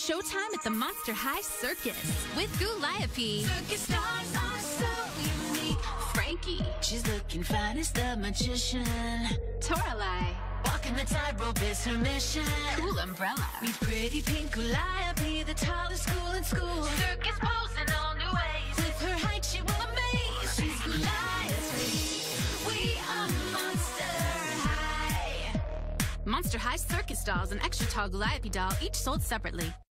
showtime at the Monster High Circus with Goliath. Circus stars are so unique. Frankie. She's looking fine as the magician. Toralei. Walking the tightrope is her mission. Cool umbrella. Meet pretty pink Goliath, the tallest school in school. Circus pose in all new ways. With her height, she will amaze. She's Goliath. We are Monster High. Monster High Circus dolls and extra tall Goliath doll, each sold separately.